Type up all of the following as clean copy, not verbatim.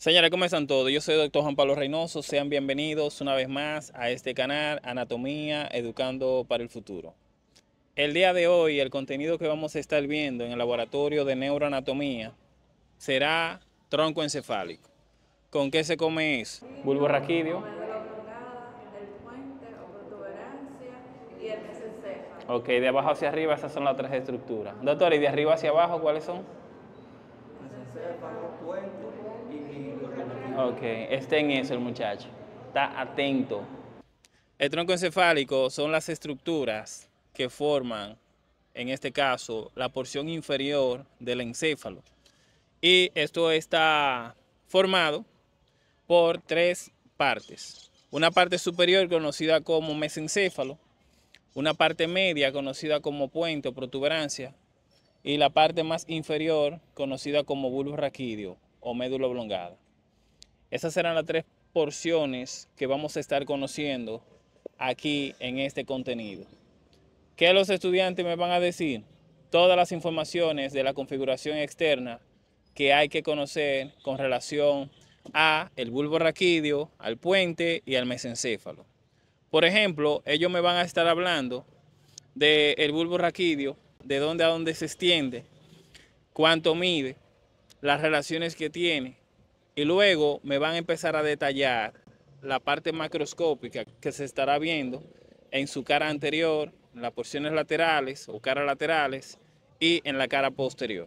Señores, ¿cómo están todos? Yo soy el Dr. Juan Pablo Reynoso. Sean bienvenidos una vez más a este canal Anatomía Educando para el Futuro. El día de hoy, el contenido que vamos a estar viendo en el laboratorio de neuroanatomía será tronco encefálico. ¿Con qué se come eso? Bulbo raquídeo. Médula oblongada, el puente o protuberancia y el mesencéfalo. Ok, de abajo hacia arriba esas son las tres estructuras. Doctor, ¿y de arriba hacia abajo cuáles son? Mesencéfalo, puente y Ok, esté en eso el muchacho. Está atento. El tronco encefálico son las estructuras que forman, en este caso, la porción inferior del encéfalo. Y esto está formado por tres partes. Una parte superior conocida como mesencéfalo, una parte media conocida como puente o protuberancia y la parte más inferior conocida como bulbo raquídeo o médula oblongada. Esas serán las tres porciones que vamos a estar conociendo aquí en este contenido. ¿Qué los estudiantes me van a decir? Todas las informaciones de la configuración externa que hay que conocer con relación a el bulbo raquídeo, al puente y al mesencéfalo. Por ejemplo, ellos me van a estar hablando del bulbo raquídeo, de dónde a dónde se extiende, cuánto mide, las relaciones que tiene, y luego me van a empezar a detallar la parte macroscópica que se estará viendo en su cara anterior, en las porciones laterales o caras laterales y en la cara posterior.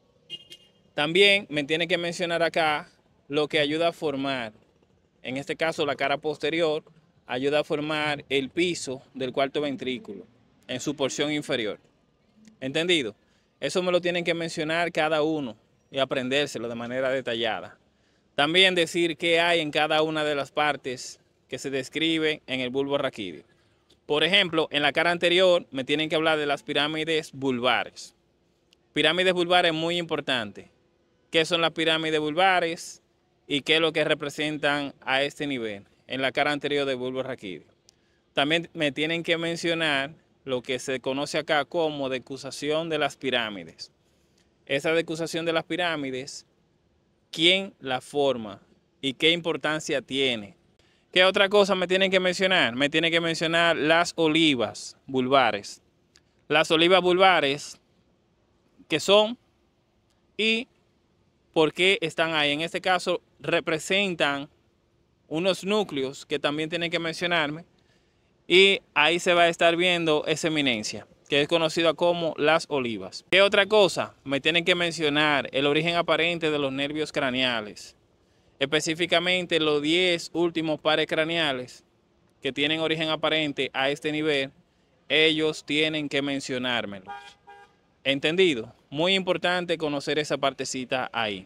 También me tiene que mencionar acá lo que ayuda a formar, en este caso la cara posterior, ayuda a formar el piso del cuarto ventrículo en su porción inferior. ¿Entendido? Eso me lo tienen que mencionar cada uno y aprendérselo de manera detallada. También decir qué hay en cada una de las partes que se describen en el bulbo raquídeo. Por ejemplo, en la cara anterior me tienen que hablar de las pirámides vulvares. Pirámides vulvares muy importantes. ¿Qué son las pirámides vulvares y qué es lo que representan a este nivel en la cara anterior del bulbo raquídeo? También me tienen que mencionar lo que se conoce acá como decusación de las pirámides. Esa decusación de las pirámides, quién la forma y qué importancia tiene. ¿Qué otra cosa me tienen que mencionar? Me tienen que mencionar las olivas vulvares. Las olivas vulvares, ¿qué son? Y por qué están ahí. En este caso representan unos núcleos que también tienen que mencionarme. Y ahí se va a estar viendo esa eminencia, que es conocida como las olivas. ¿Qué otra cosa? Me tienen que mencionar el origen aparente de los nervios craneales. Específicamente los 10 últimos pares craneales que tienen origen aparente a este nivel, ellos tienen que mencionármelos. ¿Entendido? Muy importante conocer esa partecita ahí.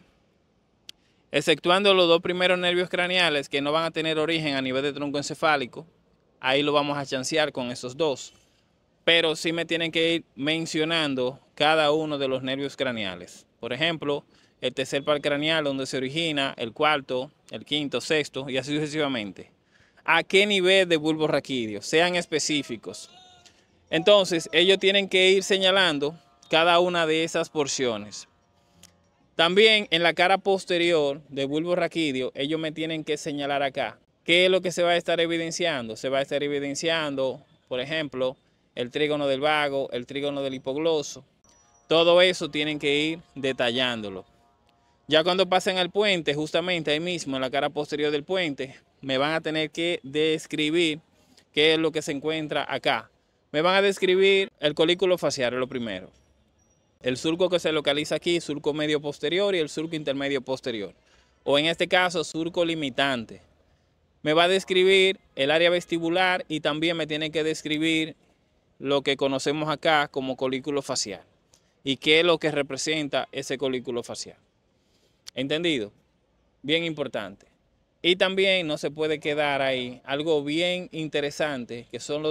Exceptuando los dos primeros nervios craneales que no van a tener origen a nivel de tronco encefálico, ahí lo vamos a chancear con esos dos. Pero sí me tienen que ir mencionando cada uno de los nervios craneales. Por ejemplo, el tercer par craneal donde se origina, el cuarto, el quinto, sexto y así sucesivamente. ¿A qué nivel de bulbo raquídeo? Sean específicos. Entonces, ellos tienen que ir señalando cada una de esas porciones. También en la cara posterior del bulbo raquídeo, ellos me tienen que señalar acá. ¿Qué es lo que se va a estar evidenciando? Se va a estar evidenciando, por ejemplo, el trígono del vago, el trígono del hipogloso. Todo eso tienen que ir detallándolo. Ya cuando pasen al puente, justamente ahí mismo en la cara posterior del puente, me van a tener que describir qué es lo que se encuentra acá. Me van a describir el colículo facial, lo primero. El surco que se localiza aquí, surco medio posterior y el surco intermedio posterior. O en este caso, surco limitante. Me va a describir el área vestibular y también me tiene que describir lo que conocemos acá como colículo facial y qué es lo que representa ese colículo facial. ¿Entendido? Bien importante. Y también no se puede quedar ahí algo bien interesante que son los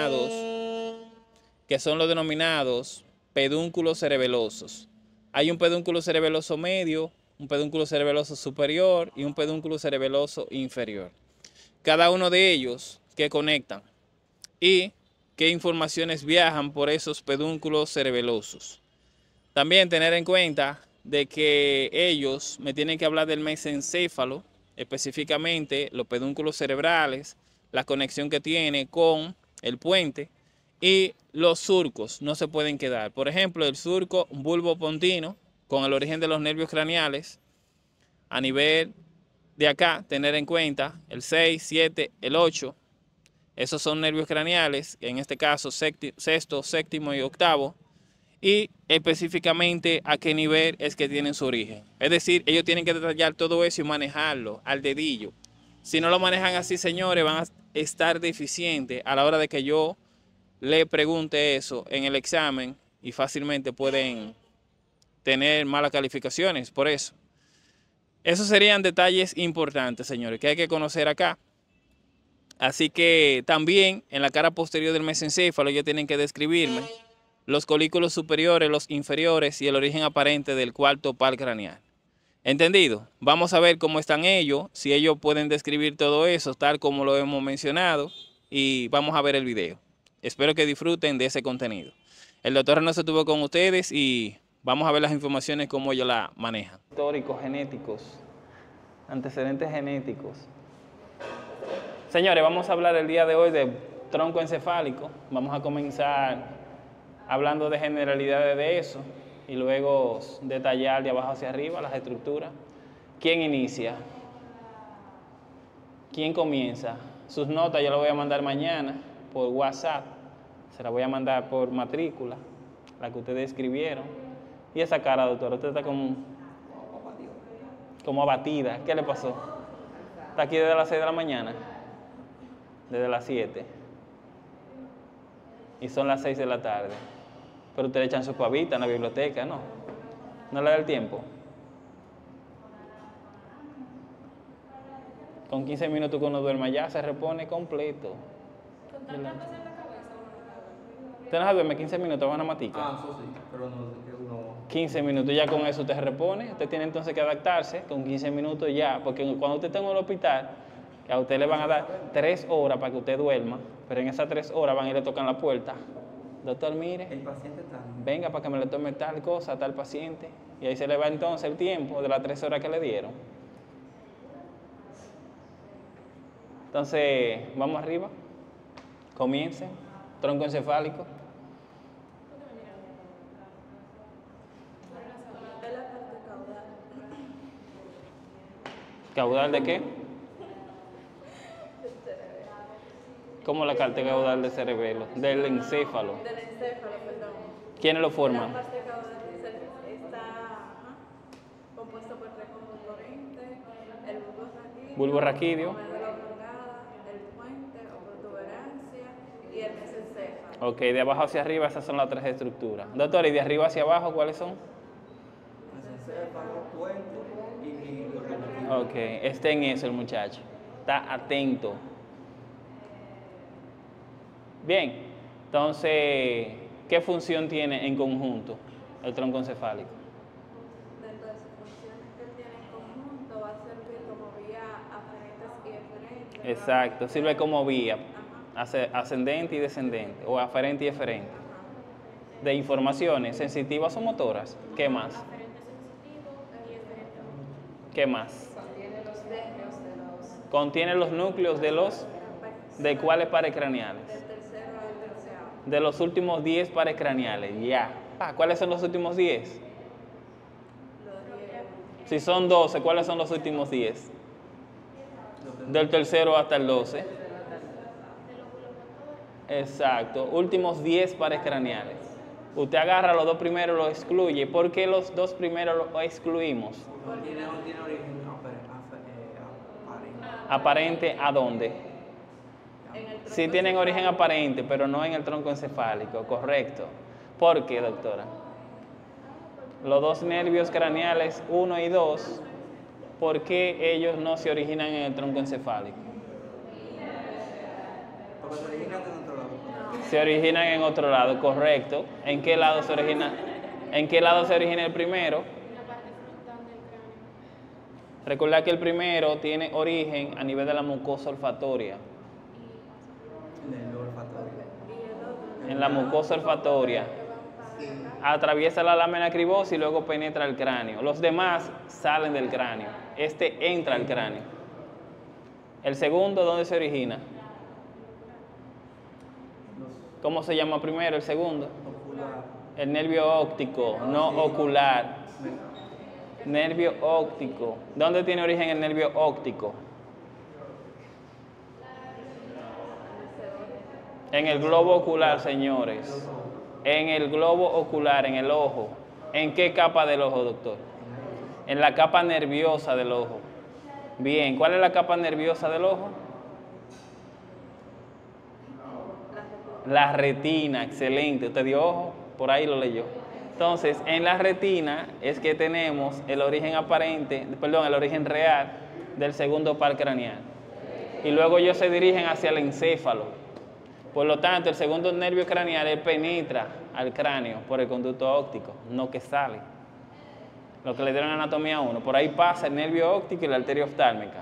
denominados pedúnculos cerebelosos. Hay un pedúnculo cerebeloso medio, un pedúnculo cerebeloso superior y un pedúnculo cerebeloso inferior. Cada uno de ellos que conectan y qué informaciones viajan por esos pedúnculos cerebelosos. También tener en cuenta de que ellos me tienen que hablar del mesencéfalo, específicamente los pedúnculos cerebrales, la conexión que tiene con el puente, y los surcos no se pueden quedar. Por ejemplo, el surco bulbopontino, con el origen de los nervios craneales, a nivel de acá, tener en cuenta el 6, 7, el 8, esos son nervios craneales, en este caso sexto, séptimo y octavo, y específicamente a qué nivel es que tienen su origen. Es decir, ellos tienen que detallar todo eso y manejarlo al dedillo. Si no lo manejan así, señores, van a estar deficientes a la hora de que yo le pregunte eso en el examen y fácilmente pueden tener malas calificaciones por eso. Esos serían detalles importantes, señores, que hay que conocer acá. Así que también en la cara posterior del mesencéfalo ellos tienen que describirme los colículos superiores, los inferiores y el origen aparente del cuarto par craneal. ¿Entendido? Vamos a ver cómo están ellos, si ellos pueden describir todo eso, tal como lo hemos mencionado, y vamos a ver el video. Espero que disfruten de ese contenido. El doctor Reynoso estuvo con ustedes y vamos a ver las informaciones como ellos la manejan. Históricos, genéticos, antecedentes genéticos. Señores, vamos a hablar el día de hoy de tronco encefálico. Vamos a comenzar hablando de generalidades de eso y luego detallar de abajo hacia arriba las estructuras. ¿Quién inicia? ¿Quién comienza? Sus notas yo las voy a mandar mañana por WhatsApp. Se las voy a mandar por matrícula, la que ustedes escribieron. Y esa cara, doctora, usted está como abatida. ¿Qué le pasó? ¿Está aquí desde las 6 de la mañana? Desde las 7. Y son las 6 de la tarde. Pero ustedes echan su pavita en la biblioteca, ¿no? ¿No le da el tiempo? Con 15 minutos que uno duerma ya se repone completo. ¿Con tanta cosa en la cabeza? Usted no se duerme 15 minutos, van a matica. Ah, eso sí, pero no sé que uno... 15 minutos, ya con eso usted se repone. Usted tiene entonces que adaptarse con 15 minutos ya. Porque cuando usted está en el hospital, a usted le van a dar 3 horas para que usted duerma. Pero en esas 3 horas van y le tocan la puerta. Doctor, mire, El paciente está... venga para que me le tome tal cosa a tal paciente. Y ahí se le va entonces el tiempo de las 3 horas que le dieron. Entonces, vamos arriba. Comiencen. Tronco encefálico. De la parte caudal. ¿Caudal de qué? ¿Cómo la parte caudal del cerebelo? Del encéfalo. Del encéfalo, perdón. ¿Quiénes lo La forman? parte caudal está compuesto por tres componentes: el bulbo raquídeo, Bulbo raquídeo. la médula oblongada, el puente o protuberancia y el mesencéfalo. Ok, de abajo hacia arriba esas son las 3 estructuras. Doctor, ¿y de arriba hacia abajo cuáles son? Mesencéfalo, puente y los raquídeos. Ok, esté en eso el muchacho. Está atento. Bien, entonces, ¿qué función tiene en conjunto el tronco encefálico? Dentro de sus funciones que él tiene en conjunto va a servir como vía aferentes y eferentes. Exacto, sirve como vía ascendente y descendente, o aferente y eferente, de informaciones sensitivas o motoras. ¿Qué más? ¿Qué más? Contiene los núcleos de los... ¿De cuáles pares craneales? Del tercero al terceavo. De los últimos 10 pares craneales, ya. ¿Cuáles son los últimos 10? Los 10. Si son 12, ¿cuáles son los últimos 10? Del tercero hasta el 12. Exacto, últimos 10 pares craneales. Usted agarra los 2 primeros y los excluye. ¿Por qué los 2 primeros los excluimos? Tiene origen ¿Aparente a dónde? Sí tienen origen aparente, pero no en el tronco encefálico, correcto. ¿Por qué, doctora? Los 2 nervios craneales, 1 y 2, ¿por qué ellos no se originan en el tronco encefálico? Porque se originan en otro lado. Se originan en otro lado, correcto. ¿En qué lado se origina? ¿En qué lado se origina el primero? Recordad que el primero tiene origen a nivel de la mucosa olfatoria. En el olfatorio. En la mucosa olfatoria. atraviesa la lámina cribosa y luego penetra el cráneo. Los demás salen del cráneo. Este entra al cráneo. El segundo, ¿dónde se origina? ¿Cómo se llama primero el segundo? Ocular. El nervio óptico, no ocular. Nervio óptico. ¿Dónde tiene origen el nervio óptico? En el globo ocular, señores. En el globo ocular, en el ojo. ¿En qué capa del ojo, doctor? En la capa nerviosa del ojo. Bien, ¿cuál es la capa nerviosa del ojo? La retina, excelente. ¿Usted dio ojo? Por ahí lo leyó. Entonces, en la retina es que tenemos el origen aparente, perdón, el origen real del segundo par craneal. Y luego ellos se dirigen hacia el encéfalo. Por lo tanto, el segundo nervio craneal él penetra al cráneo por el conducto óptico, no que sale. Lo que le dieron anatomía 1. Por ahí pasa el nervio óptico y la arteria oftálmica.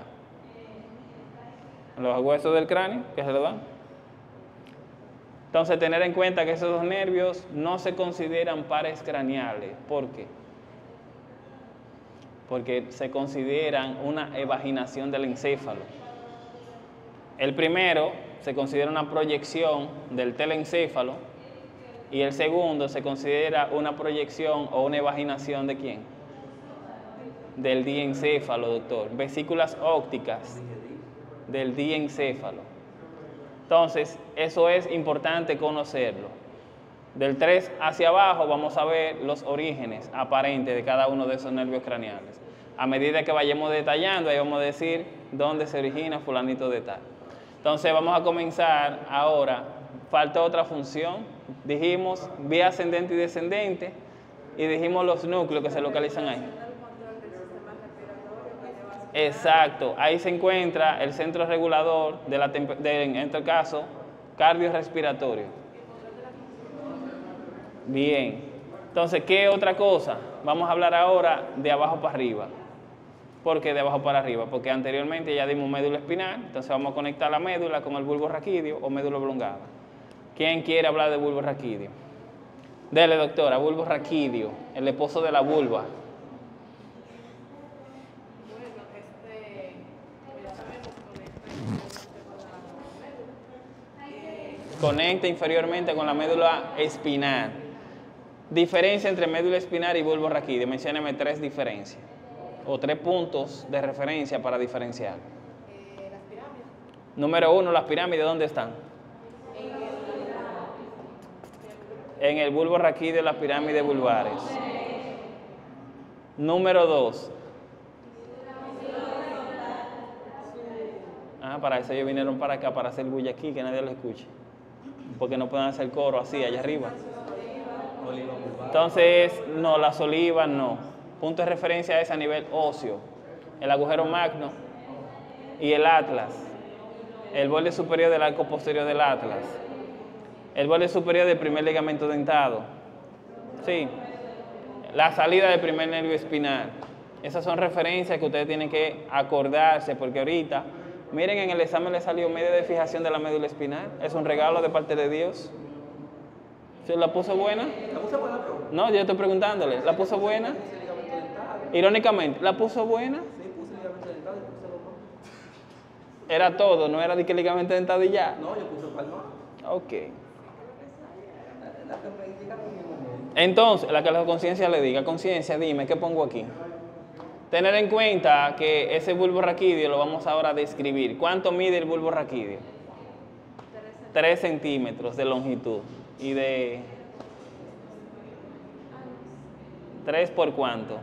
Los huesos del cráneo que se le dan. Entonces, tener en cuenta que esos dos nervios no se consideran pares craneales. ¿Por qué? Porque se consideran una evaginación del encéfalo. El primero se considera una proyección del telencéfalo y el segundo se considera una proyección o una evaginación ¿de quién? Del diencéfalo, doctor. Vesículas ópticas del diencéfalo. Entonces, eso es importante conocerlo. Del 3 hacia abajo vamos a ver los orígenes aparentes de cada uno de esos nervios craneales. A medida que vayamos detallando, ahí vamos a decir dónde se origina fulanito de tal. Entonces, vamos a comenzar ahora. Falta otra función. Dijimos vía ascendente y descendente y dijimos los núcleos que se localizan ahí. Exacto, ahí se encuentra el centro regulador en este caso, cardiorrespiratorio. Bien, entonces, ¿qué otra cosa? Vamos a hablar ahora de abajo para arriba. ¿Por qué de abajo para arriba? Porque anteriormente ya dimos médula espinal, entonces vamos a conectar la médula con el bulbo raquídeo o médula oblongada. ¿Quién quiere hablar de bulbo raquídeo? Dele, doctora, bulbo raquídeo, el esposo de la vulva. Conecta inferiormente con la médula espinal. Diferencia entre médula espinal y bulbo raquídeo. Mencióneme 3 diferencias o 3 puntos de referencia para diferenciar. Las pirámides. Número 1, las pirámides, ¿dónde están? En el bulbo raquídeo, las pirámides vulvares. Número 2. Para eso ellos vinieron para acá, para hacer bulla aquí, que nadie lo escuche. Porque no pueden hacer coro así, allá arriba. Entonces, no, las olivas no. Punto de referencia es a nivel óseo. El agujero magno y el atlas. El borde superior del arco posterior del atlas. El borde superior del primer ligamento dentado. Sí. La salida del primer nervio espinal. Esas son referencias que ustedes tienen que acordarse, porque ahorita, miren, en el examen le salió medio de fijación de la médula espinal. Es un regalo de parte de Dios. ¿Se la puso buena? ¿La puse buena, bro? No, yo estoy preguntándole. ¿La puso buena? Puse ligamento dental. Irónicamente, ¿la puso buena? Sí, puse ligamento dental y puse los dos. Era todo, no era de que ligamento dentado y ya. No, yo puse palmar. Ok. La que me indica con mi momento. Entonces, la que la conciencia le diga, conciencia, dime, ¿qué pongo aquí? Tener en cuenta que ese bulbo raquídeo lo vamos ahora a describir. ¿Cuánto mide el bulbo raquídeo? 3 centímetros de longitud. ¿Y de 3 por cuánto?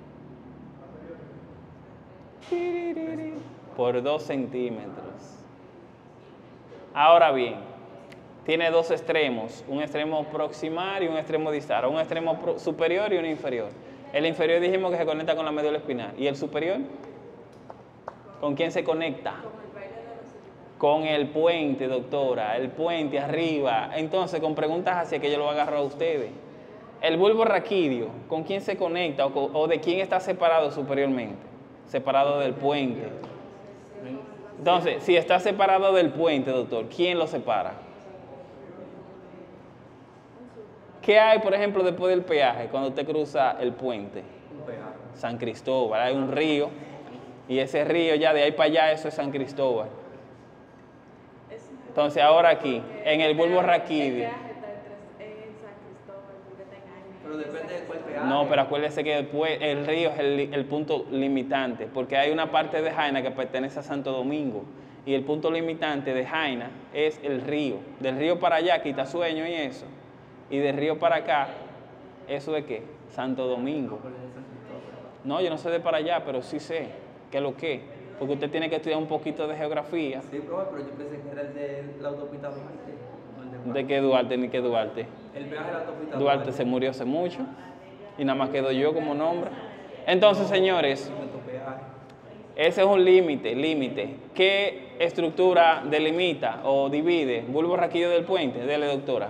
Por 2 centímetros. Ahora bien, tiene 2 extremos, un extremo proximal y un extremo distal, un extremo superior y uno inferior. El inferior dijimos que se conecta con la médula espinal. ¿Y el superior? ¿Con quién se conecta? Con el puente, doctora, el puente arriba. Entonces, con preguntas hacia que yo lo agarro a ustedes. El bulbo raquídeo, ¿con quién se conecta o de quién está separado superiormente? Separado del puente. Entonces, si está separado del puente, doctor, ¿quién lo separa? ¿Qué hay, por ejemplo, después del peaje, cuando usted cruza el puente? Un peaje. San Cristóbal, hay un río, y ese río ya de ahí para allá, eso es San Cristóbal. Entonces ahora aquí, en el bulbo raquídeo. El peaje está en San Cristóbal, porque está en Jaina. Pero depende de cuál peaje. No, pero acuérdese que después el río es el punto limitante, porque hay una parte de Jaina que pertenece a Santo Domingo, y el punto limitante de Jaina es el río. Del río para allá, Quitasueño y eso, y del río para acá, ¿eso es qué? Santo Domingo. No, yo no sé de para allá, pero sí sé qué es lo que, porque usted tiene que estudiar un poquito de geografía. Sí, profe, pero yo pensé que era el de la autopista Duarte. no el ¿De qué Duarte ni qué Duarte? El peaje de la autopista Duarte se murió hace mucho y nada más quedo yo como nombre. Entonces, señores, ese es un límite. ¿Qué estructura delimita o divide bulbo raquídeo del puente? Dele, doctora.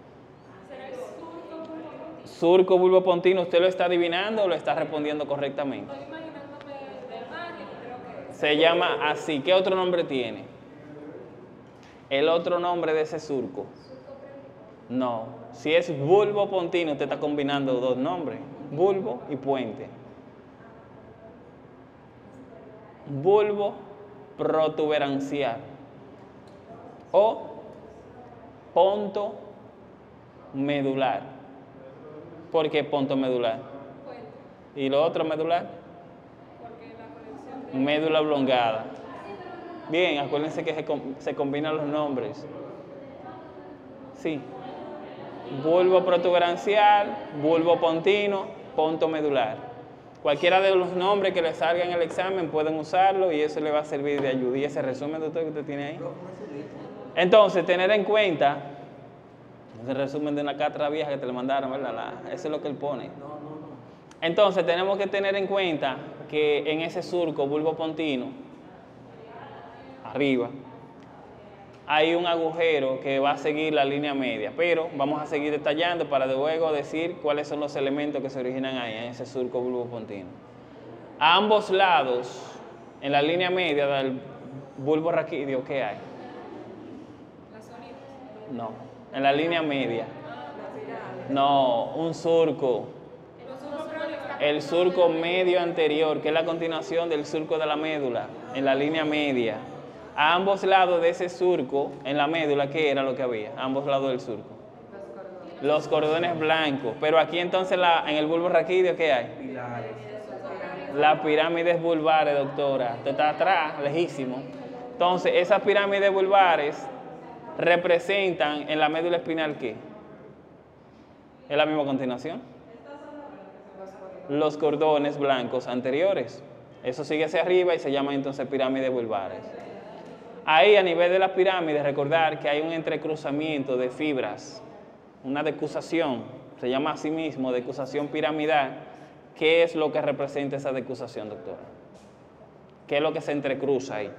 Surco, bulbo pontino, ¿usted lo está adivinando o lo está respondiendo correctamente? Estoy imaginándome de imagen, creo que Se llama así. ¿Qué otro nombre tiene? El otro nombre de ese surco. No. Si es bulbo pontino, usted está combinando dos nombres. Bulbo y puente. Bulbo protuberancial. O ponto medular. ¿Por qué ponto medular? puente, ¿Y lo otro medular? porque la conexión de Médula oblongada. Bien, acuérdense que se combinan los nombres. Sí. Bulbo protuberancial, bulbo pontino, ponto medular. Cualquiera de los nombres que le salga en el examen pueden usarlo y eso le va a servir de ayuda. ¿Y ese resumen, doctor, que usted tiene ahí? Entonces, tener en cuenta, ese resumen de una cátedra vieja que te le mandaron, ¿verdad? Eso es lo que él pone. Entonces, tenemos que tener en cuenta que en ese surco bulbo pontino, arriba, hay un agujero que va a seguir la línea media, pero vamos a seguir detallando para luego decir cuáles son los elementos que se originan ahí en ese surco bulbo pontino. A ambos lados, en la línea media del bulbo raquídeo, ¿qué hay? las sonidas. No, en la línea media. No, un surco. El surco medio anterior, que es la continuación del surco de la médula, en la línea media. A ambos lados de ese surco, en la médula, ¿qué era lo que había? A ambos lados del surco. Los cordones blancos. Pero aquí entonces en el bulbo raquídeo, ¿qué hay? Pilares. Las pirámides vulvares, doctora. Usted está atrás, lejísimo. Entonces, esas pirámides vulvares representan en la médula espinal, ¿qué? Es la misma continuación. Los cordones blancos anteriores. Eso sigue hacia arriba y se llama entonces pirámides vulvares. Ahí, a nivel de las pirámides, recordar que hay un entrecruzamiento de fibras, una decusación, se llama así mismo decusación piramidal. ¿Qué es lo que representa esa decusación, doctora? ¿Qué es lo que se entrecruza ahí?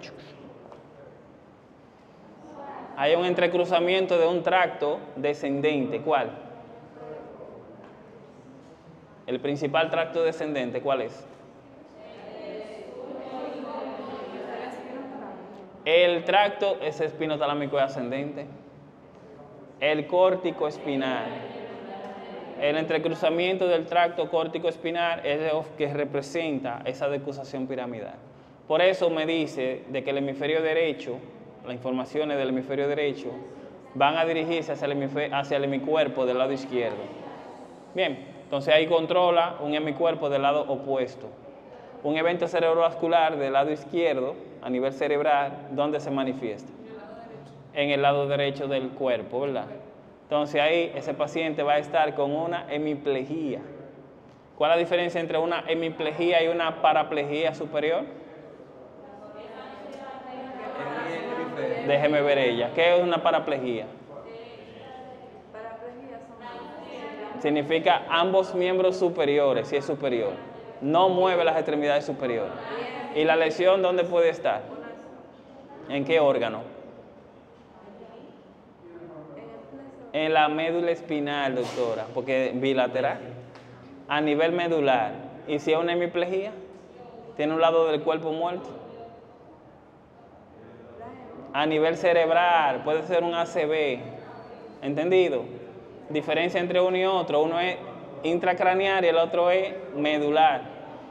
Hay un entrecruzamiento de un tracto descendente. ¿Cuál? El principal tracto descendente, ¿cuál es? El tracto es espinotalámico ascendente. El córtico espinal. El entrecruzamiento del tracto córtico espinal es lo que representa esa decusación piramidal. Por eso me dice de que el hemisferio derecho, las informaciones del hemisferio derecho, van a dirigirse hacia el hemicuerpo del lado izquierdo. Bien, entonces ahí controla un hemicuerpo del lado opuesto. Un evento cerebrovascular del lado izquierdo, a nivel cerebral, ¿dónde se manifiesta? En el lado derecho del cuerpo, ¿verdad? Entonces ahí ese paciente va a estar con una hemiplegia. ¿Cuál es la diferencia entre una hemiplegia y una paraplegia superior? Déjeme ver ella. ¿Qué es una paraplegia? Paraplegia son Significa ambos miembros superiores, si es superior. No mueve las extremidades superiores. ¿Y la lesión dónde puede estar? ¿En qué órgano? En la médula espinal, doctora, porque es bilateral. A nivel medular. ¿Y si es una hemiplegia? ¿Tiene un lado del cuerpo muerto? A nivel cerebral, puede ser un ACV. ¿Entendido? Diferencia entre uno y otro. Uno es intracraneal y el otro es medular.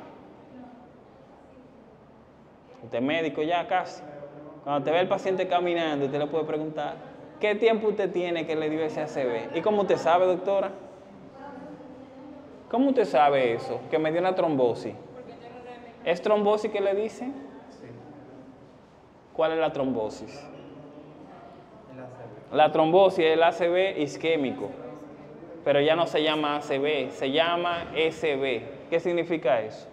Usted es médico ya casi. Cuando te ve el paciente caminando, usted le puede preguntar, ¿qué tiempo usted tiene que le dio ese ACV? ¿Y cómo usted sabe, doctora? ¿Cómo usted sabe eso? Que me dio una trombosis. ¿Es trombosis que le dicen? Sí. ¿Cuál es la trombosis? El ACV. La trombosis es el ACV isquémico, pero ya no se llama ACV, se llama SB. ¿Qué significa eso?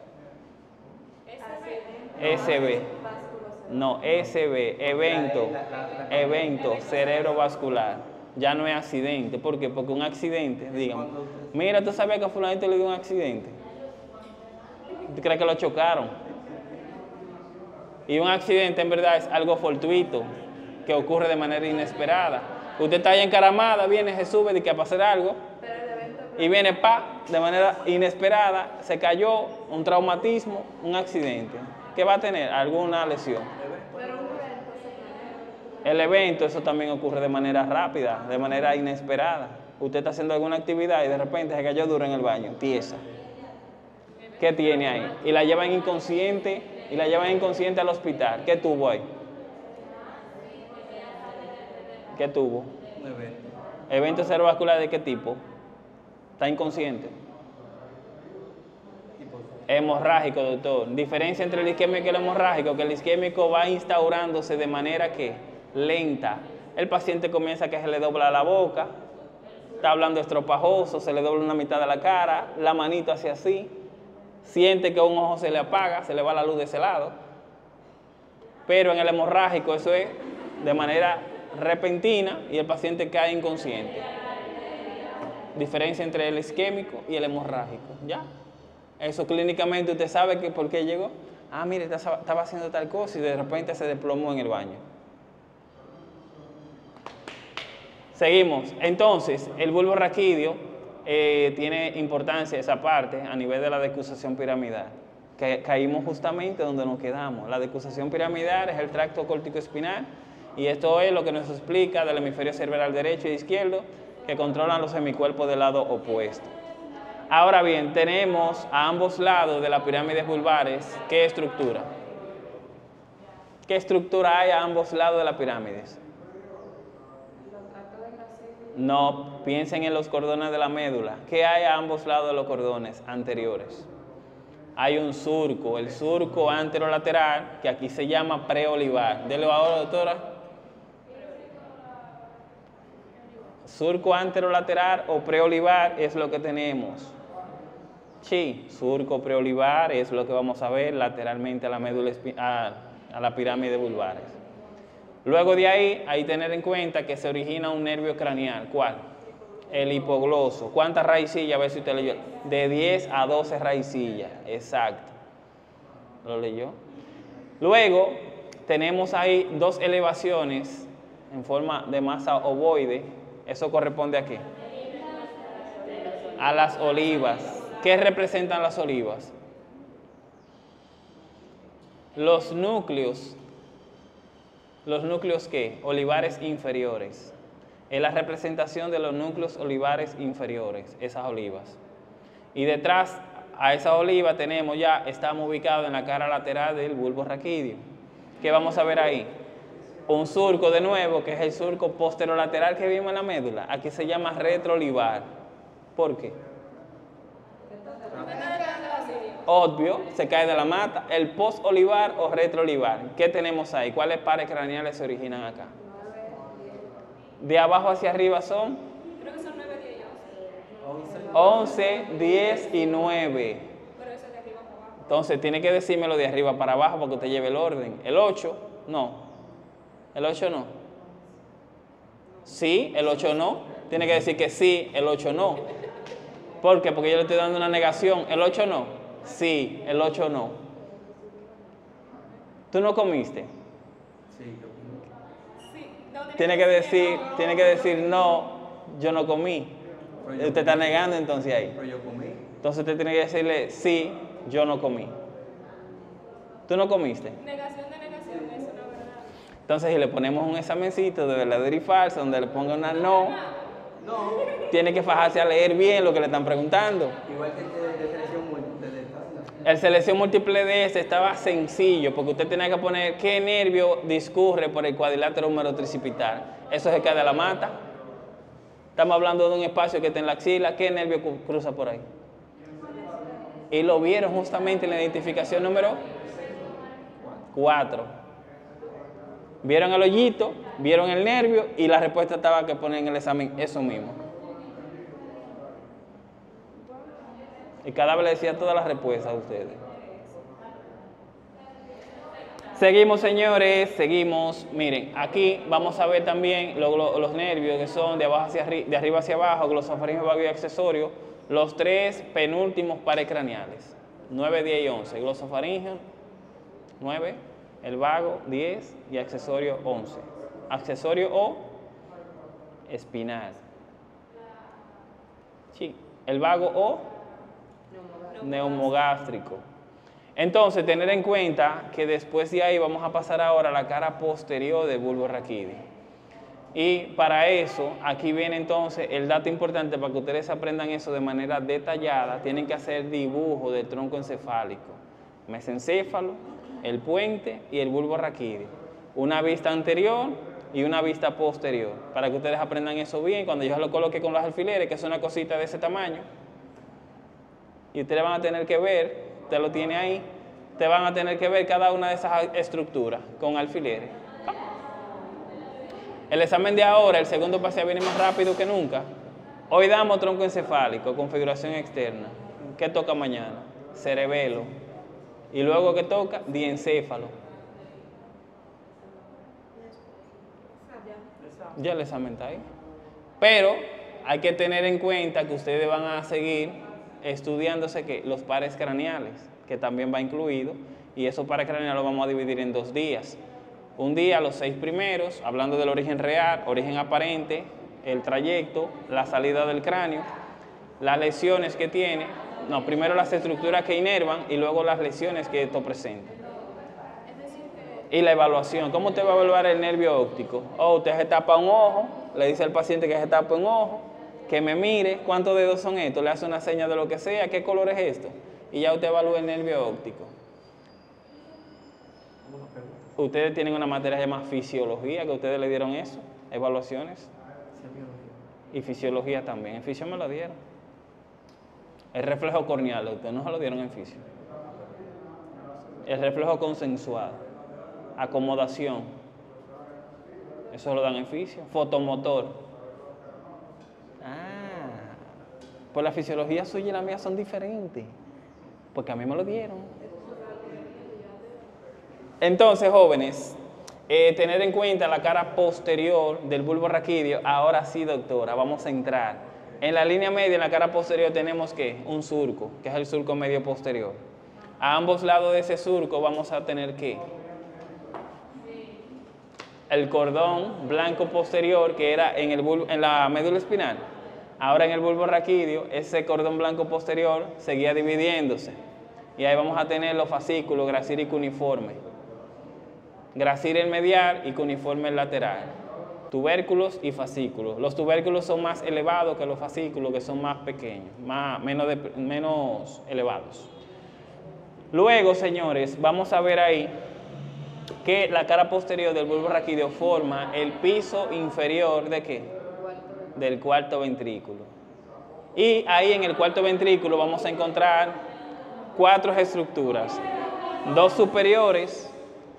SB. No, SB, evento cerebrovascular. Ya no es accidente. ¿Por qué? Porque un accidente, dígame. Mira, ¿tú sabías que a fulanito le dio un accidente? ¿Tú crees que lo chocaron? Y un accidente en verdad es algo fortuito, que ocurre de manera inesperada. Usted está ahí encaramada, viene, se sube de que va a hacer algo, y viene, de manera inesperada, se cayó, un traumatismo, un accidente. ¿Qué va a tener? Alguna lesión. El evento, eso también ocurre de manera rápida, de manera inesperada. Usted está haciendo alguna actividad y de repente se cayó duro en el baño, tiesa. ¿Qué tiene ahí? Y la llevan inconsciente, al hospital. ¿Qué tuvo ahí? ¿Qué tuvo? Un evento. ¿Evento cerebrovascular de qué tipo? ¿Está inconsciente? Hemorrágico, doctor. Diferencia entre el isquémico y el hemorrágico, que el isquémico va instaurándose de manera que lenta. El paciente comienza a que se le dobla la boca, está hablando estropajoso, se le dobla una mitad de la cara, la manito hace así, siente que un ojo se le apaga, se le va la luz de ese lado. Pero en el hemorrágico eso es de manera repentina y el paciente cae inconsciente. Diferencia entre el isquémico y el hemorrágico, ¿ya? Eso clínicamente usted sabe que por qué llegó. Ah, mire, estaba haciendo tal cosa y de repente se desplomó en el baño. Seguimos. Entonces, el bulbo raquídeo tiene importancia esa parte a nivel de la decusación piramidal. Que caímos justamente donde nos quedamos. La decusación piramidal es el tracto córtico-espinal y esto es lo que nos explica del hemisferio cerebral derecho e izquierdo que controlan los semicuerpos del lado opuesto. Ahora bien, tenemos a ambos lados de las pirámides vulvares, ¿qué estructura? ¿Qué estructura hay a ambos lados de las pirámides? No, piensen en los cordones de la médula. ¿Qué hay a ambos lados de los cordones anteriores? Hay un surco, el surco anterolateral, que aquí se llama preolivar. Dele ahora, doctora. Surco anterolateral o preolivar es lo que tenemos. Sí, surco preolivar es lo que vamos a ver lateralmente a la médula a la pirámide vulvares. Luego de ahí tener en cuenta que se origina un nervio craneal. ¿Cuál? El hipogloso. ¿Cuántas raicillas? A ver si usted leyó. De 10 a 12 raicillas. Exacto. ¿Lo leyó? Luego tenemos ahí dos elevaciones en forma de masa ovoide. ¿Eso corresponde a qué? A las olivas. ¿Qué representan las olivas? Los núcleos. ¿Los núcleos qué? Olivares inferiores. Es la representación de los núcleos olivares inferiores, esas olivas. Y detrás a esa oliva tenemos ya, estamos ubicados en la cara lateral del bulbo raquídeo. ¿Qué vamos a ver ahí? Un surco de nuevo, que es el surco posterolateral que vimos en la médula. Aquí se llama retroolivar. ¿Por qué? Obvio, se cae de la mata. El postolivar o retroolivar. ¿Qué tenemos ahí? ¿Cuáles pares craneales se originan acá? De abajo hacia arriba son. Creo que son 9, 10 y 11, 10 y 9. Pero eso es de arriba para abajo. Entonces tiene que decírmelo de arriba para abajo para que usted lleve el orden. El 8, no. El 8 no. Sí, el 8 no. Tiene que decir que sí, el 8 no. ¿Por qué? Porque yo le estoy dando una negación. ¿El 8 no? Sí, el 8 no. ¿Tú no comiste? Sí, yo comí. Sí, no, Tiene que decir no, yo no comí. Usted está negando entonces ahí. Pero yo comí. Entonces usted tiene que decirle sí, yo no comí. ¿Tú no comiste? Negación de negación, eso no es verdad. Entonces si le ponemos un examencito de verdadero y falso donde le ponga una no, No, Tiene que fajarse a leer bien lo que le están preguntando. igual que el de selección múltiple de esta. El selección múltiple de este estaba sencillo, porque usted tenía que poner qué nervio discurre por el cuadrilátero húmero tricipital. Eso se queda a la mata. Estamos hablando de un espacio que está en la axila. ¿Qué nervio cruza por ahí? Y lo vieron justamente en la identificación número 4. Vieron el hoyito, vieron el nervio y la respuesta estaba que poner en el examen eso mismo. Y cada vez le decía todas las respuestas a ustedes. Seguimos, señores, seguimos. Miren, aquí vamos a ver también los nervios que son de arriba hacia abajo, glosofaringeo, vago y accesorio, los 3 penúltimos pares craneales, 9, 10 y 11. Glosofaringeo, 9, el vago, 10 y accesorio, 11. Accesorio o espinal. Sí, el vago o neumogástrico. Entonces, tener en cuenta que después de ahí vamos a pasar ahora a la cara posterior del bulbo raquídeo. Y para eso, aquí viene entonces el dato importante para que ustedes aprendan eso de manera detallada. Tienen que hacer dibujo del tronco encefálico, mesencéfalo, el puente y el bulbo raquídeo. Una vista anterior y una vista posterior, para que ustedes aprendan eso bien. Cuando yo lo coloque con los alfileres, que es una cosita de ese tamaño, y ustedes van a tener que ver, usted lo tiene ahí, ustedes van a tener que ver cada una de esas estructuras con alfileres. El examen de ahora, el segundo parcial, viene más rápido que nunca. Hoy damos tronco encefálico, configuración externa. ¿Qué toca mañana? Cerebelo. Y luego, ¿qué toca? Diencéfalo. Ya el examen está ahí. Pero hay que tener en cuenta que ustedes van a seguir estudiándose que los pares craneales, que también va incluido, y esos pares craneales los vamos a dividir en 2 días. Un día, los 6 primeros, hablando del origen real, origen aparente, el trayecto, la salida del cráneo, las lesiones que tiene, no, primero las estructuras que inervan y luego las lesiones que esto presenta. Y la evaluación, ¿cómo usted va a evaluar el nervio óptico? Usted se tapa un ojo, le dice al paciente que se tape un ojo, que me mire, ¿cuántos dedos son estos? Le hace una seña de lo que sea, ¿qué color es esto? Y ya usted evalúa el nervio óptico. Ustedes tienen una materia que se llama fisiología, que ustedes le dieron eso, evaluaciones. Y fisiología también, en fisio me lo dieron. El reflejo corneal, ustedes no se lo dieron en fisio. El reflejo consensuado, acomodación, eso lo dan en fisio. Fotomotor. Pues la fisiología suya y la mía son diferentes, porque a mí me lo dieron. Entonces, jóvenes, tener en cuenta la cara posterior del bulbo raquídeo. Ahora sí, doctora, vamos a entrar. En la línea media, en la cara posterior, tenemos ¿qué? Un surco, que es el surco medio posterior. A ambos lados de ese surco vamos a tener ¿qué? El cordón blanco posterior, que era en la médula espinal. Ahora en el bulbo raquídeo, ese cordón blanco posterior seguía dividiéndose. Y ahí vamos a tener los fascículos gracil y cuneiforme. Gracil el medial y cuneiforme el lateral. Tubérculos y fascículos. Los tubérculos son más elevados que los fascículos, que son más pequeños, menos elevados. Luego, señores, vamos a ver ahí que la cara posterior del bulbo raquídeo forma el piso inferior ¿de qué? Del cuarto ventrículo. Y ahí en el cuarto ventrículo vamos a encontrar 4 estructuras. 2 superiores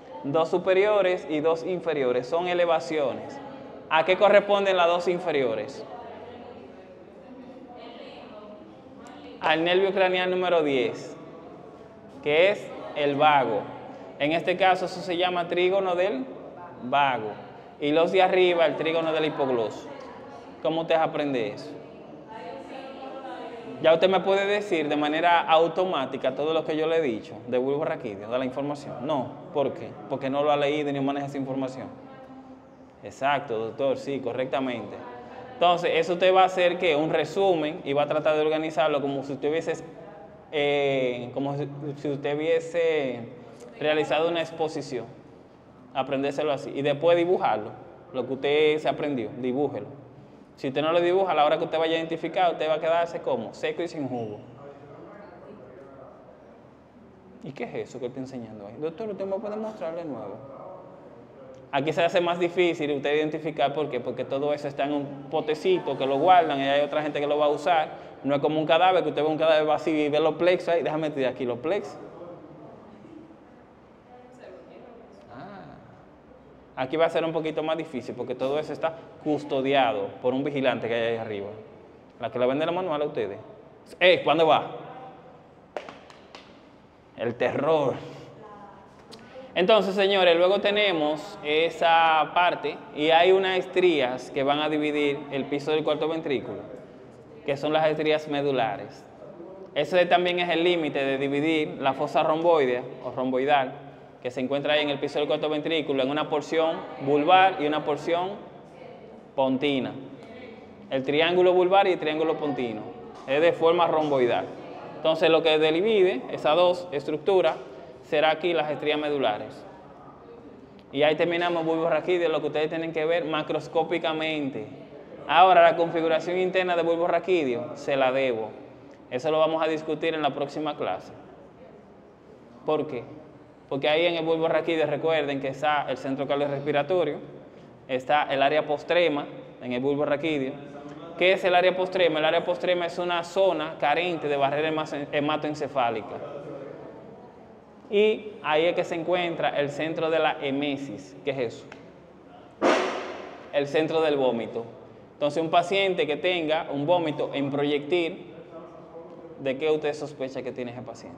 y 2 inferiores. Son elevaciones. ¿A qué corresponden las 2 inferiores? Al nervio craneal número 10, que es el vago. En este caso eso se llama trígono del vago. Y los de arriba, el trígono del hipogloso. ¿Cómo usted aprende eso? Ya usted me puede decir de manera automática todo lo que yo le he dicho de bulbo raquídeo, de la información. No, ¿por qué? Porque no lo ha leído ni maneja esa información. Exacto, doctor, sí, correctamente. Entonces, eso usted va a hacer ¿qué? Un resumen y va a tratar de organizarlo como si usted hubiese realizado una exposición. Aprendérselo así. Y después dibujarlo, lo que usted se aprendió, dibújelo. Si usted no lo dibuja, a la hora que usted vaya a identificar, usted va a quedarse como seco y sin jugo. ¿Y qué es eso que está enseñando ahí? Doctor, usted me puede mostrarle de nuevo. Aquí se hace más difícil usted identificar por qué, porque todo eso está en un potecito que lo guardan y hay otra gente que lo va a usar. No es como un cadáver, que usted ve un cadáver vacío y ve los plexos ahí. Déjame tirar aquí los plexos. Aquí va a ser un poquito más difícil porque todo eso está custodiado por un vigilante que hay ahí arriba. La que le vende la manual a ustedes. ¿Cuándo va? El terror. Entonces, señores, luego tenemos esa parte y hay unas estrías que van a dividir el piso del cuarto ventrículo, que son las estrías medulares. Ese también es el límite de dividir la fosa romboidea o romboidal, que se encuentra ahí en el piso del cuarto ventrículo, en una porción vulvar y una porción pontina. El triángulo vulvar y el triángulo pontino. Es de forma romboidal. Entonces, lo que divide esas dos estructuras será aquí las estrías medulares. Y ahí terminamos bulbo raquídeo, lo que ustedes tienen que ver macroscópicamente. Ahora, la configuración interna de bulbo raquídeo se la debo. Eso lo vamos a discutir en la próxima clase. ¿Por qué? Porque ahí en el bulbo raquídeo recuerden que está el centro cardiorrespiratorio, está el área postrema en el bulbo raquídeo. ¿Qué es el área postrema? El área postrema es una zona carente de barrera hematoencefálica. Y ahí es que se encuentra el centro de la emesis. ¿Qué es eso? El centro del vómito. Entonces, un paciente que tenga un vómito en proyectil, ¿de qué usted sospecha que tiene ese paciente?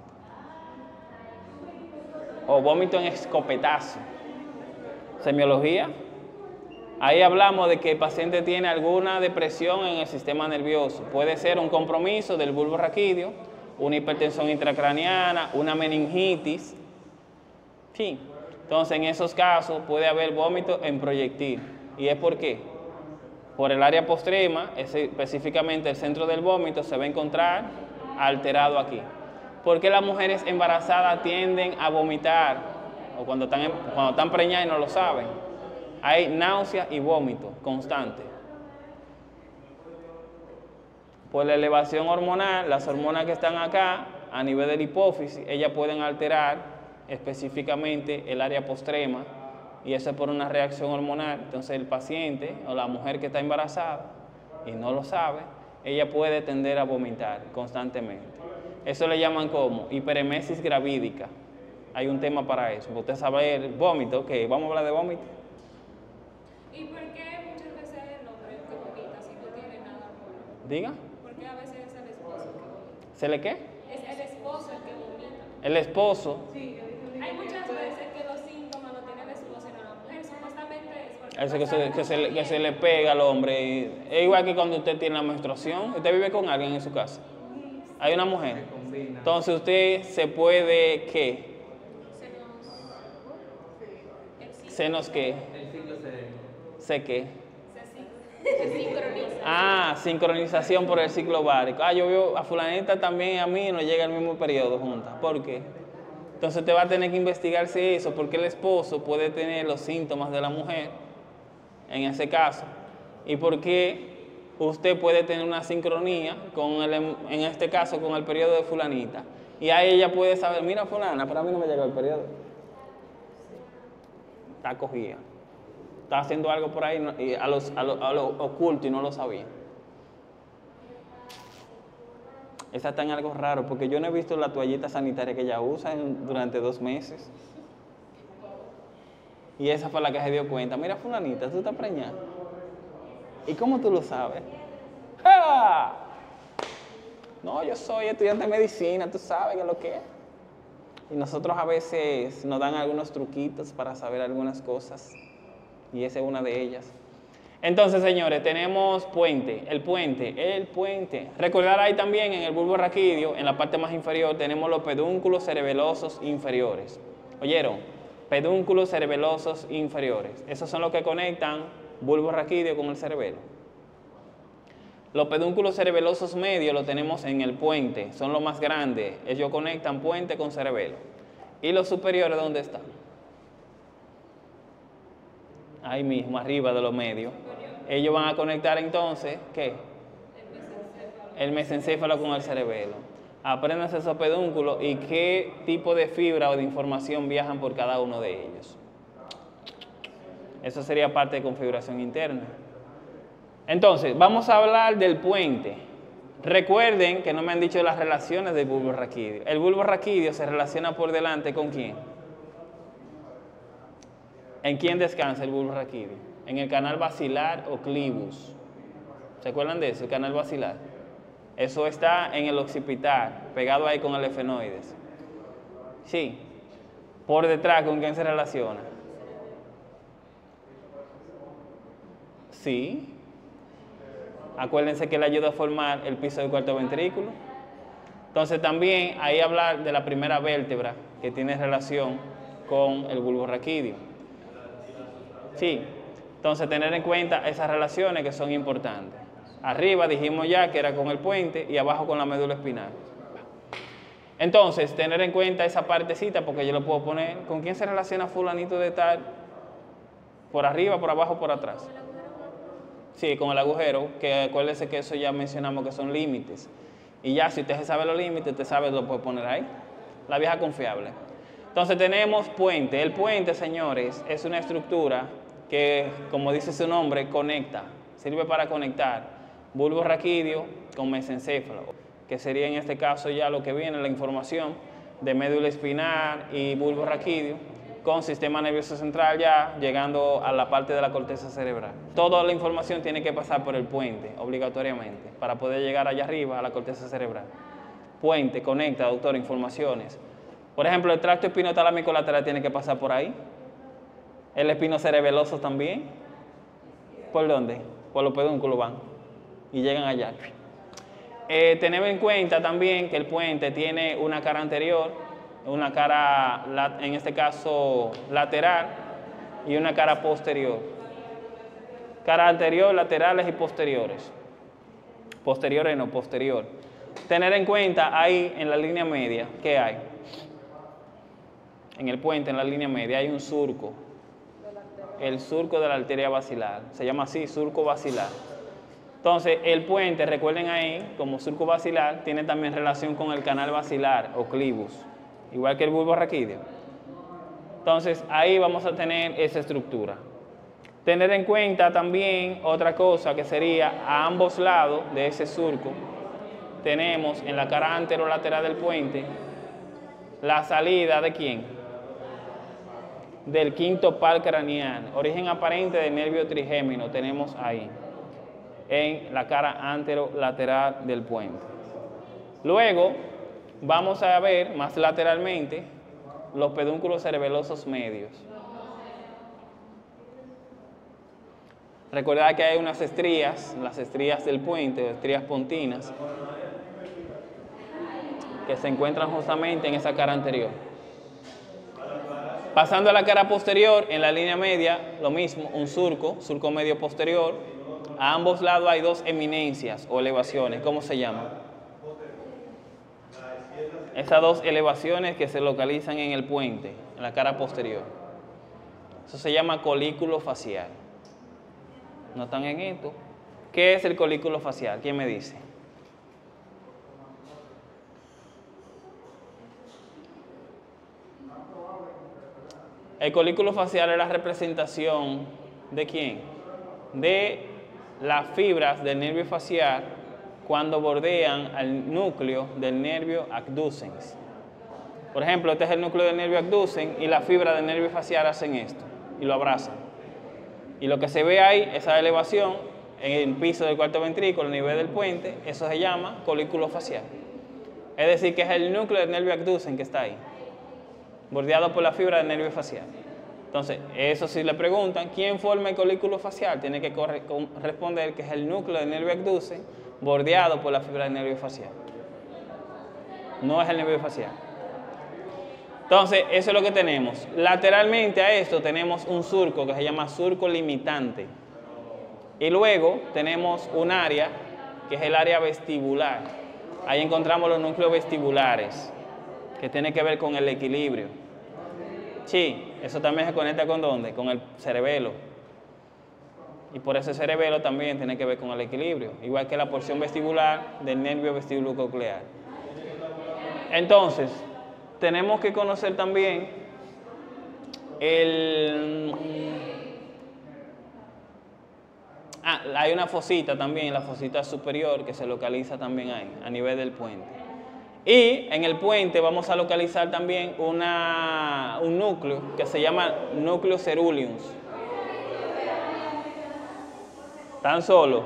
O vómito en escopetazo. Semiología. Ahí hablamos de que el paciente tiene alguna depresión en el sistema nervioso. Puede ser un compromiso del bulbo raquídeo, una hipertensión intracraniana, una meningitis. Sí. Entonces, en esos casos puede haber vómito en proyectil. ¿Y es por qué? Por el área postrema, específicamente el centro del vómito, se va a encontrar alterado aquí. ¿Por qué las mujeres embarazadas tienden a vomitar? O cuando están preñadas y no lo saben. Hay náusea y vómito constante. Por la elevación hormonal, las hormonas que están acá, a nivel de la hipófisis, ellas pueden alterar específicamente el área postrema, y eso es por una reacción hormonal. Entonces el paciente o la mujer que está embarazada y no lo sabe, ella puede tender a vomitar constantemente. Eso le llaman como hiperemesis gravídica. Hay un tema para eso. Usted sabe el vómito, ok, vamos a hablar de vómito. ¿Y por qué muchas veces el hombre que vomita si no tiene nada bueno? Diga. ¿Por qué a veces es el esposo que vomita? ¿Se le qué? Es el esposo el que vomita. El esposo. Sí, hay muchas veces que los síntomas no tiene el esposo y no la mujer. Supuestamente es porque Eso que se le pega al hombre. Es igual que cuando usted tiene la menstruación. Usted vive con alguien en su casa. Hay una mujer. Entonces usted se puede, ¿qué? ¿Se nos qué? ¿Se qué? se sincroniza. Ah, sincronización por el ciclo ovárico. Ah, yo veo a fulanita también, a mí no llega al mismo periodo juntas. ¿Por qué? Entonces usted va a tener que investigarse eso, porque el esposo puede tener los síntomas de la mujer, en ese caso, y por qué usted puede tener una sincronía, en este caso, con el periodo de fulanita. Y ahí ella puede saber, mira fulana, pero a mí no me llegó el periodo. Está cogida. Está haciendo algo por ahí y a lo oculto y no lo sabía. Esa está en algo raro, porque yo no he visto la toallita sanitaria que ella usa durante 2 meses. Y esa fue la que se dio cuenta. Mira, fulanita, tú estás preñada. ¿Y cómo tú lo sabes? ¡Ja! No, yo soy estudiante de medicina, tú sabes que es lo que es. Y nosotros a veces nos dan algunos truquitos para saber algunas cosas. Y esa es una de ellas. Entonces, señores, tenemos puente. El puente. Recordar ahí también en el bulbo raquídeo, en la parte más inferior, tenemos los pedúnculos cerebelosos inferiores. ¿Oyeron? Pedúnculos cerebelosos inferiores. Esos son los que conectan bulbo raquídeo con el cerebelo. Los pedúnculos cerebelosos medios los tenemos en el puente. Son los más grandes. Ellos conectan puente con cerebelo. ¿Y los superiores dónde están? Ahí mismo, arriba de los medios. ellos van a conectar entonces, ¿qué? El mesencéfalo con el cerebelo. Apréndanse esos pedúnculos y qué tipo de fibra o de información viajan por cada uno de ellos. Eso sería parte de configuración interna. Entonces, vamos a hablar del puente. Recuerden que no me han dicho las relaciones del bulbo raquídeo. El bulbo raquídeo se relaciona por delante ¿con quién? ¿En quién descansa el bulbo raquídeo? En el canal basilar o clivus. ¿Se acuerdan de eso? El canal basilar. Eso está en el occipital, pegado ahí con el efenoides. Sí. Por detrás, ¿con quién se relaciona? Sí. Acuérdense que le ayuda a formar el piso del cuarto ventrículo. Entonces también ahí hablar de la primera vértebra que tiene relación con el bulbo raquídeo. Sí. Entonces tener en cuenta esas relaciones que son importantes. Arriba dijimos ya que era con el puente y abajo con la médula espinal. Entonces, tener en cuenta esa partecita porque yo lo puedo poner. ¿Con quién se relaciona fulanito de tal? ¿Por arriba, por abajo, por atrás? Sí, con el agujero, que acuérdense que eso ya mencionamos que son límites. Y ya si usted sabe los límites, usted sabe lo puede poner ahí. La vieja confiable. Entonces tenemos puente. El puente, señores, es una estructura que, como dice su nombre, conecta. Sirve para conectar bulbo raquídeo con mesencéfalo, que sería en este caso ya lo que viene, la información de médula espinal y bulbo raquídeo con sistema nervioso central ya llegando a la parte de la corteza cerebral. Toda la información tiene que pasar por el puente, obligatoriamente, para poder llegar allá arriba a la corteza cerebral. Puente, conecta, doctor, informaciones. Por ejemplo, el tracto espinotalámico lateral tiene que pasar por ahí. El espinocerebeloso también. ¿Por dónde? Por los pedúnculos van. Y llegan allá. Tenemos en cuenta también que el puente tiene una cara anterior, una cara, en este caso, lateral, y una cara posterior. Cara anterior, laterales y posteriores. Posteriores no, posterior. Tener en cuenta ahí en la línea media, ¿qué hay? En el puente, en la línea media, hay un surco. El surco de la arteria basilar. Se llama así, surco basilar. Entonces, el puente, recuerden ahí, como surco basilar, tiene también relación con el canal basilar o clivus, igual que el bulbo raquídeo. Entonces, ahí vamos a tener esa estructura. Tener en cuenta también otra cosa que sería a ambos lados de ese surco, tenemos en la cara anterolateral del puente la salida de ¿quién? Del quinto par craneal, origen aparente del nervio trigémino, tenemos ahí en la cara anterolateral del puente. Luego vamos a ver más lateralmente los pedúnculos cerebelosos medios. Recordad que hay unas estrías, las estrías del puente, estrías pontinas, que se encuentran justamente en esa cara anterior. Pasando a la cara posterior, en la línea media, lo mismo, un surco medio posterior. A ambos lados hay dos eminencias o elevaciones. ¿Cómo se llaman? Esas dos elevaciones que se localizan en el puente, en la cara posterior. Eso se llama colículo facial. ¿No están en esto? ¿Qué es el colículo facial? ¿Quién me dice? El colículo facial es la representación ¿de quién? De las fibras del nervio facial cuando bordean al núcleo del nervio abducens. Por ejemplo, este es el núcleo del nervio abducens y la fibra del nervio facial hacen esto y lo abrazan. Y lo que se ve ahí, esa elevación en el piso del cuarto ventrículo, a nivel del puente, eso se llama colículo facial. Es decir, que es el núcleo del nervio abducens que está ahí, bordeado por la fibra del nervio facial. Entonces, eso si le preguntan, ¿quién forma el colículo facial? Tiene que responder que es el núcleo del nervio abducens bordeado por la fibra del nervio facial. No es el nervio facial. Entonces, eso es lo que tenemos. Lateralmente a esto tenemos un surco que se llama surco limitante. Y luego tenemos un área que es el área vestibular. Ahí encontramos los núcleos vestibulares, que tiene que ver con el equilibrio. Sí, eso también se conecta con ¿dónde? Con el cerebelo. Y por eso el cerebelo también tiene que ver con el equilibrio, igual que la porción vestibular del nervio vestibulo-coclear. Entonces, tenemos que conocer también hay una fosita también, la fosita superior, que se localiza también ahí, a nivel del puente. Y en el puente vamos a localizar también un núcleo que se llama núcleo ceruleus. Tan solo.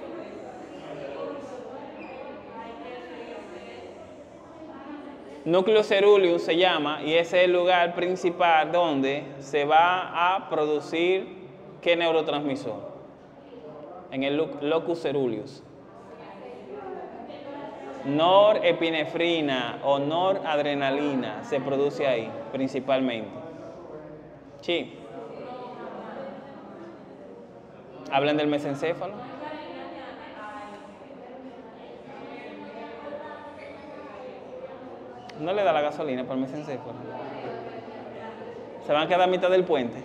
Núcleo ceruleus se llama y ese es el lugar principal donde se va a producir ¿qué neurotransmisor? En el locus ceruleus. Norepinefrina o noradrenalina se produce ahí, principalmente. Sí. Hablan del mesencéfalo. No le da la gasolina para el mesencéfalo. Se van a quedar a mitad del puente.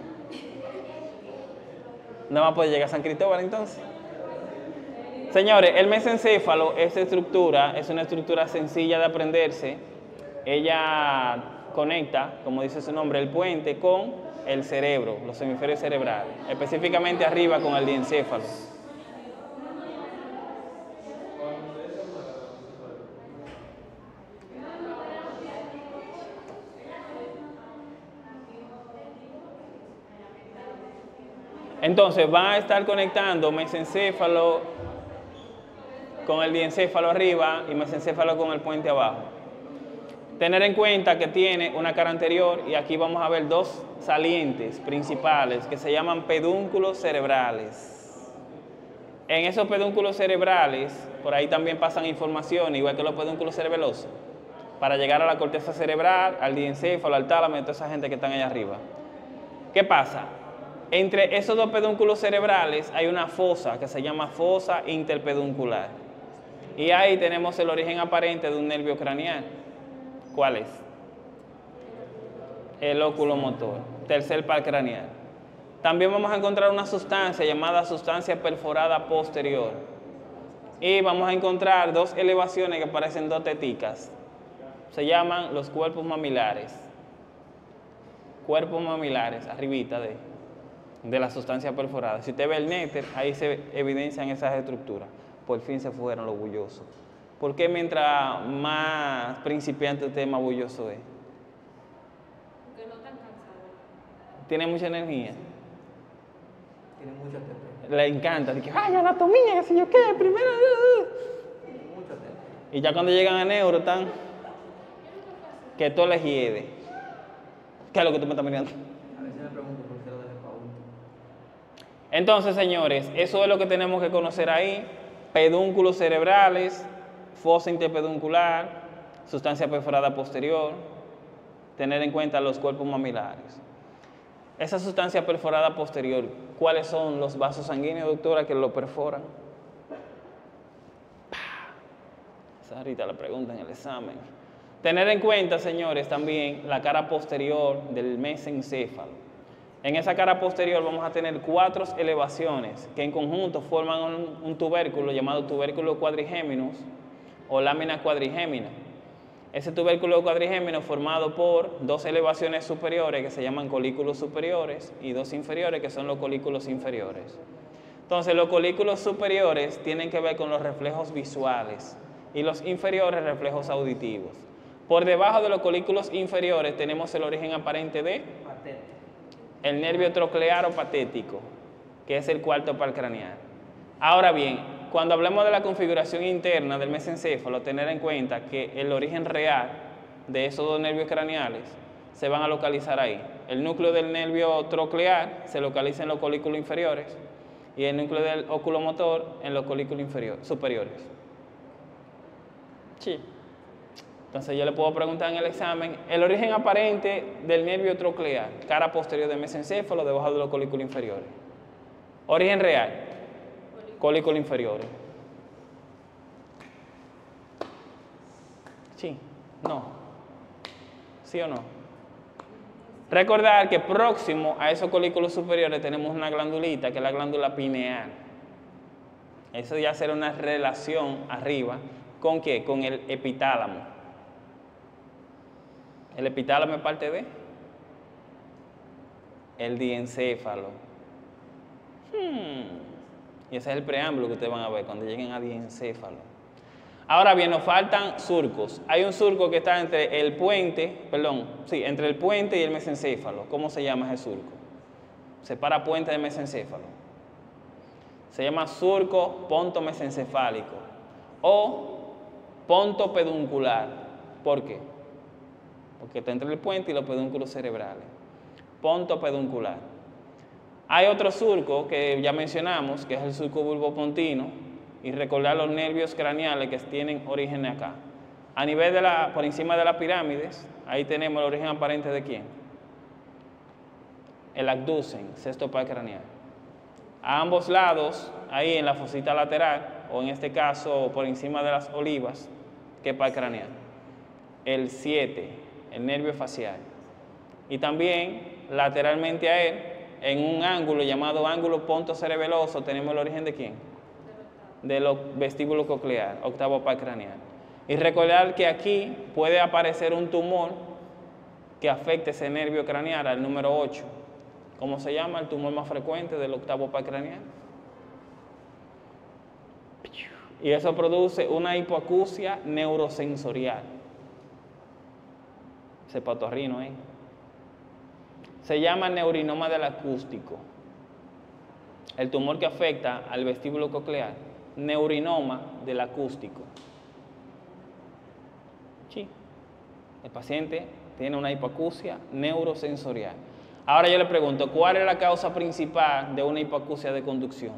No va a poder llegar a San Cristóbal entonces. Señores, el mesencéfalo, esta estructura, es una estructura sencilla de aprenderse. Ella conecta, como dice su nombre, el puente con el cerebro, los hemisferios cerebrales, específicamente arriba con el diencéfalo. Entonces van a estar conectando mesencéfalo con el diencéfalo arriba y mesencéfalo con el puente abajo. Tener en cuenta que tiene una cara anterior y aquí vamos a ver dos salientes principales que se llaman pedúnculos cerebrales. En esos pedúnculos cerebrales, por ahí también pasan información, igual que los pedúnculos cerebelosos, para llegar a la corteza cerebral, al diencéfalo, al tálamo y a toda esa gente que están allá arriba. ¿Qué pasa? Entre esos dos pedúnculos cerebrales hay una fosa que se llama fosa interpeduncular. Y ahí tenemos el origen aparente de un nervio craneal. ¿Cuál es? El oculomotor, tercer par craneal. También vamos a encontrar una sustancia llamada sustancia perforada posterior. Y vamos a encontrar dos elevaciones que parecen dos teticas. Se llaman los cuerpos mamilares. Cuerpos mamilares, arribita de la sustancia perforada. Si usted ve el néctar, ahí se evidencian esas estructuras. Por fin se fueron los bullosos. ¿Por qué mientras más principiante usted, más bulloso es? Porque no están cansados. Tiene mucha energía. Tiene mucho tiempo. Le encanta. Dice, ¡ay, anatomía! ¿Qué sé yo qué? Primero. Tiene mucho tiempo. Y ya cuando llegan a neuro, están. Que todo les hiede. ¿Qué es lo que tú me estás mirando? A veces me pregunto por qué lo dejé para último. Entonces, señores, eso es lo que tenemos que conocer ahí. Pedúnculos cerebrales, fosa interpeduncular, sustancia perforada posterior, tener en cuenta los cuerpos mamilares. Esa sustancia perforada posterior, ¿cuáles son los vasos sanguíneos, doctora, que lo perforan? Esa ahorita la pregunta en el examen. Tener en cuenta, señores, también la cara posterior del mesencéfalo. En esa cara posterior vamos a tener 4 elevaciones que en conjunto forman un tubérculo llamado tubérculo quadrigéminus o lámina cuadrigémina. Ese tubérculo cuadrigémino formado por 2 elevaciones superiores que se llaman colículos superiores y 2 inferiores que son los colículos inferiores. Entonces los colículos superiores tienen que ver con los reflejos visuales y los inferiores reflejos auditivos. Por debajo de los colículos inferiores tenemos el origen aparente de el nervio troclear o patético, que es el cuarto par craneal. Ahora bien, cuando hablemos de la configuración interna del mesencéfalo, tener en cuenta que el origen real de esos 2 nervios craneales se van a localizar ahí. El núcleo del nervio troclear se localiza en los colículos inferiores y el núcleo del oculomotor en los colículos superiores. Sí. Entonces yo le puedo preguntar en el examen el origen aparente del nervio troclear, cara posterior del mesencéfalo debajo de los colículos inferiores. Origen real, colículos inferiores. Sí, no. ¿Sí o no? Recordar que próximo a esos colículos superiores tenemos una glandulita, que es la glándula pineal. Eso ya será una relación arriba, ¿con qué? Con el epitálamo. ¿El epitálamo es parte de? El diencéfalo. Y ese es el preámbulo que ustedes van a ver cuando lleguen a diencéfalo. Ahora bien, nos faltan surcos. Hay un surco que está entre el puente, entre el puente y el mesencéfalo. ¿Cómo se llama ese surco? Separa puente del mesencéfalo. Se llama surco pontomesencefálico o ponto peduncular. ¿Por qué? Porque está entre el puente y los pedúnculos cerebrales. Ponto peduncular. Hay otro surco que ya mencionamos, que es el surco bulbopontino, y recordar los nervios craneales que tienen origen acá. A nivel por encima de las pirámides, ahí tenemos el origen aparente de ¿quién? El abducen, sexto par craneal. A ambos lados, ahí en la fosita lateral, o en este caso por encima de las olivas, ¿qué par craneal? El 7, el nervio facial. Y también lateralmente a él, en un ángulo llamado ángulo pontocerebeloso, tenemos el origen de ¿quién? De los vestíbulos coclear, octavo par craneal. Y recordar que aquí puede aparecer un tumor que afecte ese nervio craneal, al número 8. ¿Cómo se llama el tumor más frecuente del octavo par craneal? Y eso produce una hipoacusia neurosensorial. Ese patorrino ahí. Se llama neurinoma del acústico. El tumor que afecta al vestíbulo coclear, neurinoma del acústico. Sí. El paciente tiene una hipoacusia neurosensorial. Ahora yo le pregunto, ¿cuál es la causa principal de una hipoacusia de conducción?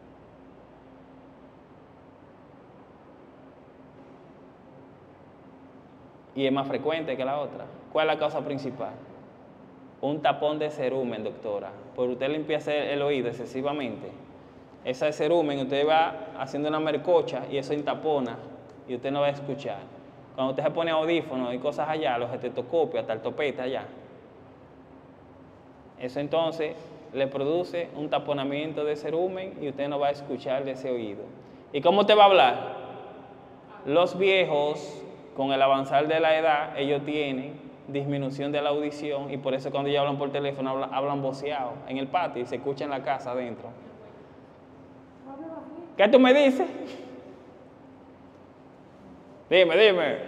Y es más frecuente que la otra. ¿Cuál es la causa principal? Un tapón de cerumen, doctora. Por usted limpiarse el oído excesivamente. Ese cerumen, usted va haciendo una mercocha y eso entapona y usted no va a escuchar. Cuando usted se pone audífonos y cosas allá, los estetoscopios, hasta el topete allá, eso entonces le produce un taponamiento de cerumen y usted no va a escuchar de ese oído. ¿Y cómo usted va a hablar? Los viejos, con el avanzar de la edad, ellos tienen disminución de la audición y por eso cuando ellos hablan por teléfono hablan voceado en el patio y se escucha en la casa adentro. ¿Qué tú me dices? Dime.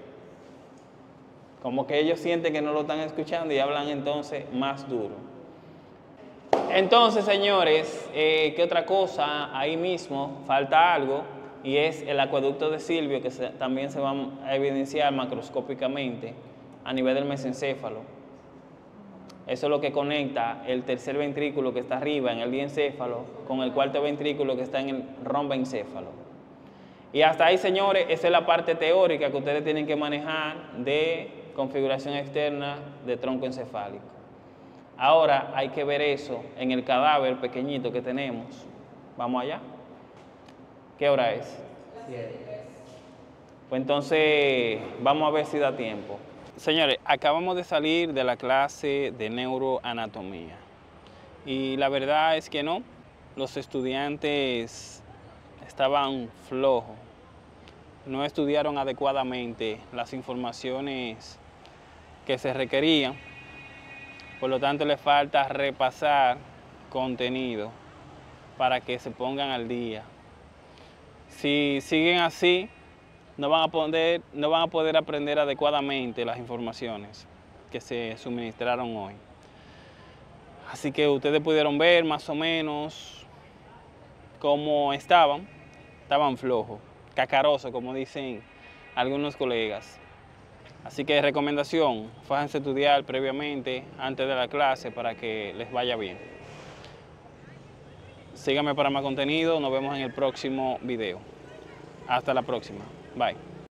Como que ellos sienten que no lo están escuchando y hablan entonces más duro. Entonces, señores, ¿qué otra cosa? Ahí mismo falta algo y es el acueducto de Silvio que también se va a evidenciar macroscópicamente a nivel del mesencéfalo. Eso es lo que conecta el tercer ventrículo que está arriba en el diencéfalo con el cuarto ventrículo que está en el romboencéfalo. Y hasta ahí, señores, esa es la parte teórica que ustedes tienen que manejar de configuración externa de tronco encefálico. Ahora hay que ver eso en el cadáver pequeñito que tenemos. ¿Vamos allá? ¿Qué hora es? 7. Pues entonces vamos a ver si da tiempo. Señores, acabamos de salir de la clase de neuroanatomía y la verdad es que no, los estudiantes estaban flojos, no estudiaron adecuadamente las informaciones que se requerían, por lo tanto les falta repasar contenido para que se pongan al día. Si siguen así, no van a poder aprender adecuadamente las informaciones que se suministraron hoy. Así que ustedes pudieron ver más o menos cómo estaban flojos, cacarosos, como dicen algunos colegas. Así que recomendación, fájense a estudiar previamente, antes de la clase, para que les vaya bien. Síganme para más contenido, nos vemos en el próximo video. Hasta la próxima. Bye.